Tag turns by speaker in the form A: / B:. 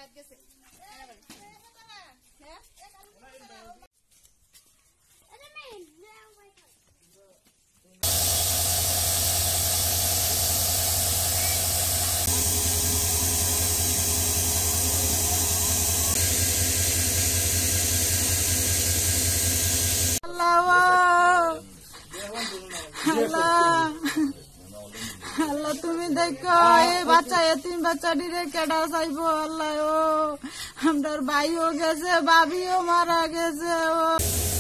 A: আল্লাহ তুমি দেখো এই বাচ্চা এতিম বাচ্চাটি রে কেডা চাইব আল্লাহ ও আমার ভাইও গেছে, ভাবিও মারা গেছে ও।